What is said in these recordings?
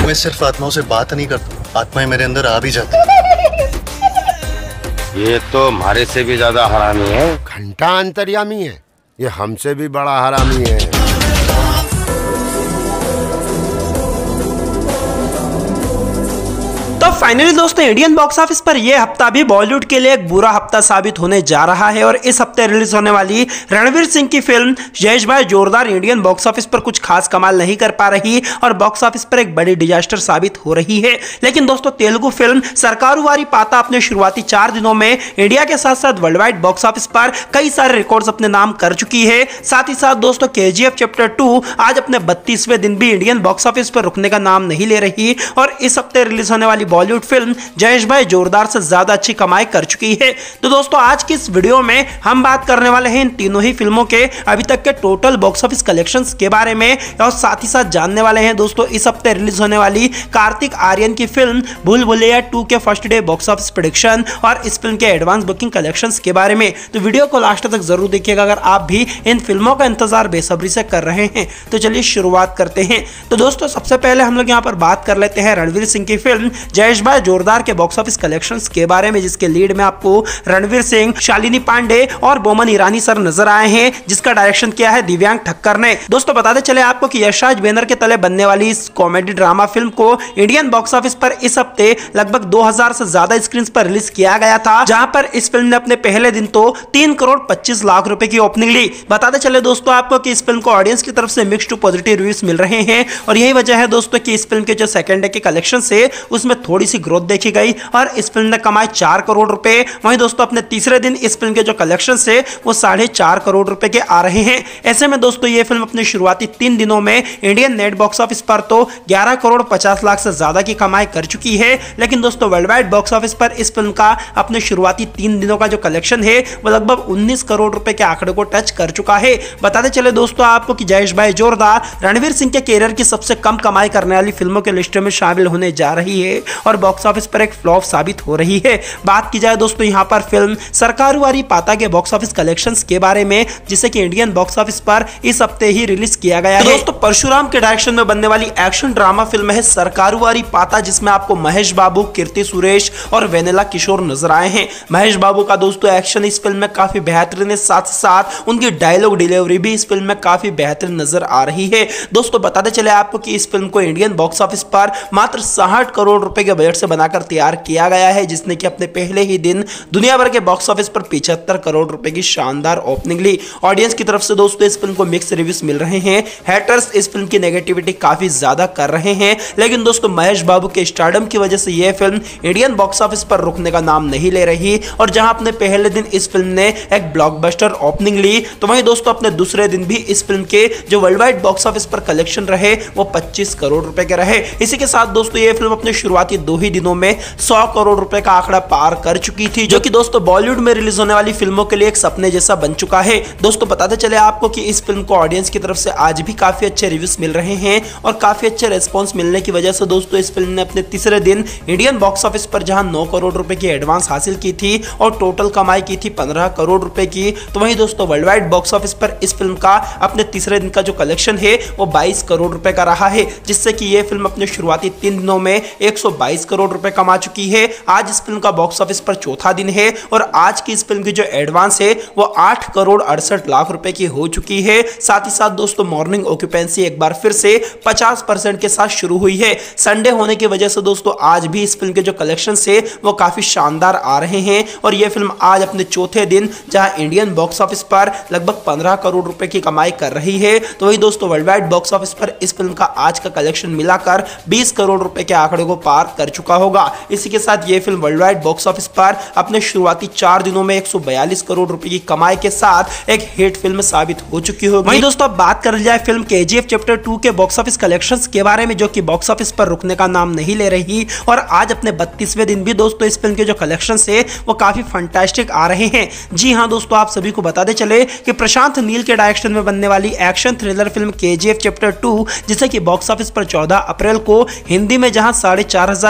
मैं सिर्फ आत्माओं से बात नहीं करता, आत्माएं मेरे अंदर आ भी जाती। ये तो हमारे से भी ज्यादा हरामी है। घंटा अंतर्यामी है, ये हमसे भी बड़ा हरामी है। तो फाइनली दोस्तों इंडियन बॉक्स ऑफिस पर यह हफ्ता भी बॉलीवुड के लिए एक बुरा हफ्ता साबित होने जा रहा है और इस हफ्ते रिलीज होने वाली रणवीर सिंह की फिल्म जयेश भाई जोरदार इंडियन बॉक्स ऑफिस पर कुछ खास कमाल नहीं कर पा रही और बॉक्स ऑफिस पर एक बड़ी डिजास्टर साबित हो रही है। लेकिन दोस्तों तेलुगु फिल्म सरकारू वारी पाता अपने शुरुआती 4 दिनों में इंडिया के साथ साथ वर्ल्ड वाइड बॉक्स ऑफिस पर कई सारे रिकॉर्ड्स अपने नाम कर चुकी है। साथ ही साथ दोस्तों KGF चैप्टर 2 आज अपने 32वें दिन भी इंडियन बॉक्स ऑफिस पर रुकने का नाम नहीं ले रही और इस हफ्ते रिलीज होने वाली बॉलीवुड फिल्म जयेश भाई जोरदार से ज्यादा अच्छी कमाई कर चुकी है। तो दोस्तों आज की इस वीडियो में हम बात करने वाले हैं इन तीनों ही फिल्मों के अभी तक के टोटल बॉक्स ऑफिस कलेक्शंस के बारे में और साथ ही साथ जानने वाले हैं दोस्तों इस हफ्ते रिलीज होने वाली कार्तिक आर्यन की फिल्म भूल भुलैया 2 के first day box office prediction और इस फिल्म के एडवांस बुकिंग कलेक्शंस के बारे में। तो वीडियो को लास्ट तक जरूर देखिएगा अगर आप भी इन फिल्मों का इंतजार बेसब्री से कर रहे हैं। तो चलिए शुरुआत करते हैं। तो दोस्तों सबसे पहले हम लोग यहाँ पर बात कर लेते हैं रणवीर सिंह की फिल्म जयेश भाई जोरदार के बॉक्स ऑफिस कलेक्शंस के बारे में, जिसके लीड में आपको रणवीर सिंह, शालिनी पांडे और बोमन ईरानी सर नजर आए हैं, जिसका डायरेक्शन किया है दिव्यांग ठक्कर ने। दोस्तों बताते चले आपको कि यशराज बैनर के तले बनने वाली इस कॉमेडी ड्रामा फिल्म को इंडियन बॉक्स ऑफिस पर इस हफ्ते लगभग 2000 से ज्यादा स्क्रीन पर रिलीज किया गया था, जहां पर इस फिल्म ने अपने पहले दिन तो 3 करोड़ 25 लाख रुपए की ओपनिंग ली। बताते चले दोस्तों आपको कि इस फिल्म को ऑडियंस की तरफ से मिक्स्ड टू पॉजिटिव रिव्यूज मिल रहे हैं और यही वजह है दोस्तों कि इस फिल्म के जो सेकंड डे के कलेक्शन है उसमें थोड़ी सी ग्रोथ देखी गई और इस फिल्म ने कमाए 4 करोड़ रुपए। वहीं दोस्तों अपने तीसरे दिन इस फिल्म के जो कलेक्शन है वो 4.5 करोड़ रुपए के आ रहे हैं। ऐसे में दोस्तों ये फिल्म अपने शुरुआती 3 दिनों में इंडियन नेट बॉक्स ऑफिस पर तो 11 करोड़ 50 लाख से ज्यादा की कमाई कर चुकी है। लेकिन दोस्तों वर्ल्ड वाइड बॉक्स ऑफिस पर इस फिल्म का अपने शुरुआती 3 दिनों का जो कलेक्शन है वो लगभग 19 करोड़ रुपए के आंकड़े को टच कर चुका है। बताते चले दोस्तों आपको कि जयेश भाई जोरदार रणवीर सिंह के कैरियर की सबसे कम कमाई करने वाली फिल्मों के लिस्ट में शामिल होने जा रही है और बॉक्स ऑफिस पर एक फ्लॉप साबित हो रही है। बात की जाए दोस्तों यहां पर फिल्म सरकारू वारी पाता के बॉक्स ऑफिस कलेक्शंस के बारे में, जिसे कि इंडियन बॉक्स ऑफिस पर इस हफ्ते ही रिलीज किया गया है। दोस्तों परशुराम के डायरेक्शन में बनने वाली एक्शन ड्रामा फिल्म है सरकारू वारी पाता, जिसमें आपको महेश बाबू, कीर्ति सुरेश और वेनेला किशोर नजर आए हैं। महेश बाबू का दोस्तों एक्शन इस फिल्म में काफी बेहतरीन है, साथ साथ उनकी डायलॉग डिलीवरी भी इस फिल्म में काफी बेहतरीन नजर आ रही है। दोस्तों बताते चले आपको कि इस फिल्म को इंडियन बॉक्स ऑफिस पर मात्र 60 करोड़ रुपए के बजट से बनाकर तैयार किया गया है, जिसने कि अपने पहले ही दिन दुनिया भर के बॉक्स ऑफिस पर 75 करोड़ रुपए की शानदार ओपनिंग ली। ऑडियंस की तरफ से दोस्तों इस फिल्म को मिक्स रिव्यूज मिल रहे हैं। हेटर्स इस फिल्म की नेगेटिविटी काफी ज्यादा कर रहे हैं, लेकिन दोस्तों महेश बाबू के स्टारडम की वजह से यह फिल्म इंडियन बॉक्स ऑफिस पर रुकने का नाम नहीं ले रही और जहां अपने पहले दिन इस फिल्म ने एक ब्लॉकबस्टर ओपनिंग ली, तो वहीं दोस्तों अपने दूसरे दिन भी इस फिल्म के जो वर्ल्ड वाइड बॉक्स ऑफिस पर कलेक्शन रहे वो 25 करोड़ रुपए के रहे। इसी के साथ दोस्तों यह फिल्म अपने शुरुआती 2 ही दिनों में 100 करोड़ रुपए का आंकड़ा पार कर चुकी थी, जो कि दोस्तों बॉलीवुड में रिलीज होने वाली फिल्मों के लिए एक सपने जैसा बन चुका है। दोस्तों बताते चले आपको कि इस फिल्म को ऑडियंस की तरफ से आज भी काफी अच्छे रिव्यूज मिल रहे हैं और काफी अच्छे रेस्पॉन्स मिलने की वजह से दोस्तों इस फिल्म ने अपने तीसरे दिन इंडियन बॉक्स ऑफिस पर जहां 9 करोड़ रुपए की एडवांस हासिल की थी और टोटल कमाई की थी 15 करोड़ रुपए की, तो वहीं दोस्तों वर्ल्ड वाइड बॉक्स ऑफिस पर इस फिल्म का अपने तीसरे दिन का जो कलेक्शन है वो 22 करोड़ रुपए का रहा है, जिससे कि यह फिल्म अपने शुरुआती 3 दिनों में 122 करोड़ रुपए कमा चुकी है। आज इस फिल्म का बॉक्स ऑफिस पर चौथा दिन है और आज की इस फिल्म की जो एडवांस है वो 8 करोड़ 68 लाख रुपए की हो चुकी है। साथ ही साथ दोस्तों मॉर्निंग ऑक्यूपेंसी एक बार फिर से 50% के साथ शुरू हुई है। संडे होने की वजह से दोस्तों आज भी इस फिल्म के जो कलेक्शन है वो काफी शानदार आ रहे हैं और यह फिल्म आज अपने चौथे दिन जहां इंडियन बॉक्स ऑफिस पर लगभग 15 करोड़ रुपए की कमाई कर रही है, तो वही दोस्तों वर्ल्ड वाइड बॉक्स ऑफिस पर इस फिल्म का आज का कलेक्शन मिलाकर 20 करोड़ रुपए के आंकड़े को पार कर चुका होगा। इसी के साथ यह film world wide box office पर अपने शुरुआती 4 दिनों में 142 करोड़ रुपए की कमाई के साथ एक हिट फिल्म साबित हो चुकी होगी। वहीं दोस्तों बात कर जाए फिल्म KGF चैप्टर 2 के बॉक्स ऑफिस कलेक्शंस के बारे में, जो कि बॉक्स ऑफिस पर रुकने का नाम नहीं ले रही और आज अपने 32वें दिन भी दोस्तों इस फिल्म के जो कलेक्शंस है वो काफी फंटास्टिक आ रहे हैं। जी हां दोस्तों आप सभी को बताते चले कि प्रशांत नील के डायरेक्शन में बनने वाली action thriller film KGF chapter 2, जिसे कि बॉक्स ऑफिस पर 14 अप्रैल को हिंदी में जहां 4,500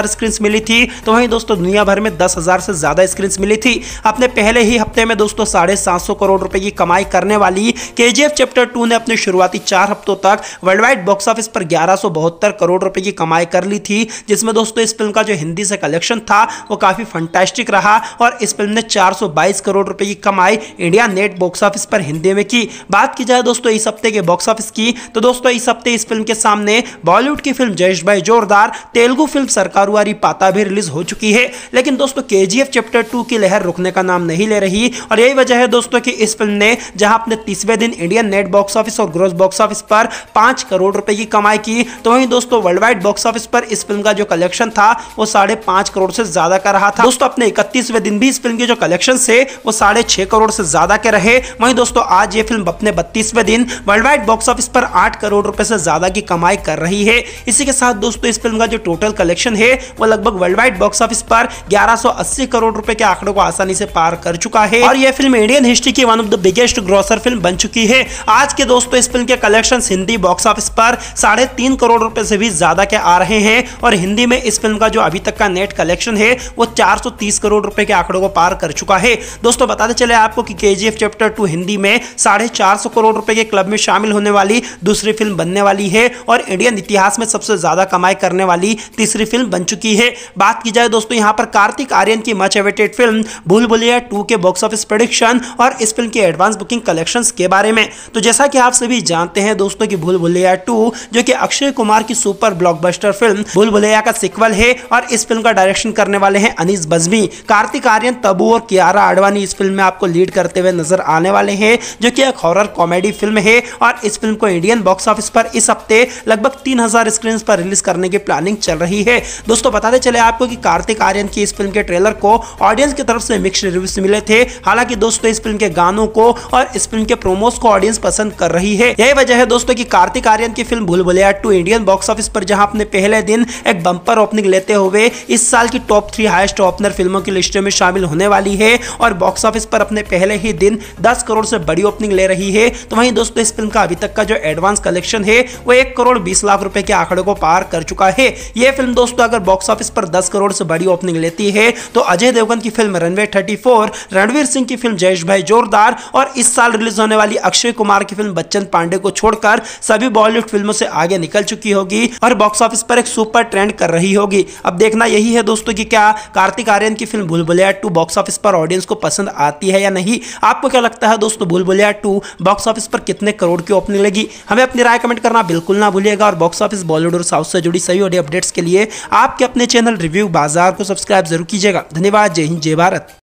5000 स्क्रीन मिली थी, तो वहीं दोस्तों दुनिया भर में 10,000 से ज्यादा स्क्रीन मिली थी। अपने पहले ही हफ्ते में दोस्तों 750 करोड़ रुपए की कमाई करने वाली केजीएफ चैप्टर 2 ने अपने शुरुआती 4 हफ्तों तक वर्ल्ड वाइड बॉक्स ऑफिस पर 1172 करोड़ रुपए की कमाई कर ली थी, जिसमें दोस्तों इस फिल्म का जो हिंदी से कलेक्शन था वो काफी फंटास्टिक रहा और इस फिल्म ने 422 करोड़ रुपए की कमाई इंडिया नेट बॉक्स ऑफिस पर हिंदी में की। बात की जाए दोस्तों इस हफ्ते के बॉक्स ऑफिस की, तो दोस्तों इस हफ्ते इस फिल्म के सामने बॉलीवुड की फिल्म जयेश भाई जोरदार, तेलुगु फिल्म सरकारू वारी पाता भी रिलीज हो चुकी है, लेकिन दोस्तों केजीएफ चैप्टर 2 की लहर रुकने का नाम नहीं ले रही और यही वजह है दोस्तों कि इस फिल्म ने जहां अपने 30वें दिन इंडियन नेट बॉक्स ऑफिस और ग्रॉस बॉक्स ऑफिस पर 5 करोड़ रुपए की कमाई की, तो वहीं दोस्तों वर्ल्ड वाइड बॉक्स ऑफिस पर इस फिल्म का जो कलेक्शन था वो 5.5 करोड़ से ज्यादा का रहा था। दोस्तों अपने 31वें दिन भी इस फिल्म के जो कलेक्शन से वो 6.5 करोड़ से ज्यादा के रहे। वहीं दोस्तों आज ये फिल्म अपने 32वें दिन वर्ल्ड वाइड बॉक्स ऑफिस पर 8 करोड़ रुपए से ज्यादा की कमाई कर रही है। इसी के साथ दोस्तों इस फिल्म का जो टोटल कलेक्शन है वो लगभग वर्ल्ड वाइड बॉक्स ऑफिस पर 1180 करोड़ रुपए के आंकड़ों को आसानी से पार कर चुका है और यह फिल्म इंडियन हिस्ट्री की one of the biggest grosser film बन चुकी है। आज के दोस्तों इस फिल्म के कलेक्शन हिंदी बॉक्स ऑफिस पर 3.5 करोड़ रुपए से भी ज्यादा के आ रहे हैं और हिंदी में इस फिल्म का जो अभी तक का नेट कलेक्शन है वो 430 करोड़ रुपए के आंकड़ों को पार कर चुका है। दोस्तों बताते चले आपको कि केजीएफ चैप्टर 2 हिंदी में 450 करोड़ रुपए के क्लब में शामिल होने वाली दूसरी फिल्म बनने वाली है और इंडियन इतिहास में सबसे ज्यादा कमाई करने वाली तीसरी फिल्म बन चुकी है। बात की जाए दोस्तों यहाँ पर कार्तिक आर्यन की much awaited film Bhool Bhulaiyaa 2 के बॉक्स ऑफिस प्रेडिक्शन और इस फिल्म की एडवांस बुकिंग कलेक्शंस के बारे में, तो जैसा कि आप सभी जानते हैं दोस्तों कि भूल भुलैया 2 जो कि अक्षय कुमार की super blockbuster film Bhool Bhulaiyaa का सीक्वल है और इस फिल्म का डायरेक्शन करने वाले हैं अनीस बज्मी। कार्तिक आर्यन, तब्बू और कियारा आडवाणी इस फिल्म में आपको लीड करते हुए नजर आने वाले हैं, जो कि एक हॉरर कॉमेडी फिल्म है और इस फिल्म को इंडियन बॉक्स ऑफिस पर इस हफ्ते लगभग 3000 स्क्रीन पर रिलीज करने की प्लानिंग चल रही है। दोस्तों बताते चले आपको कि कार्तिक आर्यन की इस फिल्म के ट्रेलर को ऑडियंस की तरफ से मिक्स्ड रिव्यूज मिले थे। हालांकि दोस्तों इस फिल्म के गानों को और इस फिल्म के प्रोमोस को ऑडियंस पसंद कर रही है। यही वजह है दोस्तों कि कार्तिक आर्यन की film Bhool Bhulaiyaa 2 Indian box office पर जहां अपने पहले दिन एक बम्पर ओपनिंग लेते हुए इस साल की टॉप 3 हाईएस्ट ओपनर फिल्मों की लिस्ट में शामिल होने वाली है और बॉक्स ऑफिस पर अपने पहले ही दिन 10 करोड़ से बड़ी ओपनिंग ले रही है। तो वहीं दोस्तों इस फिल्म का अभी तक का जो एडवांस कलेक्शन है वो 1 करोड़ 20 लाख रुपए के आंकड़े को पार कर चुका है। यह फिल्म दोस्तों अगर बॉक्स ऑफिस पर 10 करोड़ से बड़ी ओपनिंग लेती है तो अजय देवगन की फिल्म रनवे 34, रणवीर सिंह की फिल्म जयेश भाई जोरदार और इस साल रिलीज होने वाली अक्षय कुमार की फिल्म बच्चन पांडे को छोड़कर सभी बॉलीवुड फिल्मों से आगे निकल चुकी होगी और बॉक्स ऑफिस पर एक सुपर ट्रेंड कर रही होगी। अब देखना यही है दोस्तों कि क्या कार्तिक आर्यन की film Bhool Bhulaiyaa 2 box office पर ऑडियंस को पसंद आती है या नहीं। आपको क्या लगता है दोस्तों भूल भुलैया 2 बॉक्स ऑफिस पर कितने करोड़ की ओपनिंग लगी? हमें अपनी राय कमेंट करना बिल्कुल ना भूलिएगा और बॉक्स ऑफिस बॉलीवुड और साउथ से जुड़ी सही ऑडियो अपडेट्स के लिए आपके अपने चैनल रिव्यू बाजार को सब्सक्राइब जरूर कीजिएगा। धन्यवाद। जय हिंद, जय भारत।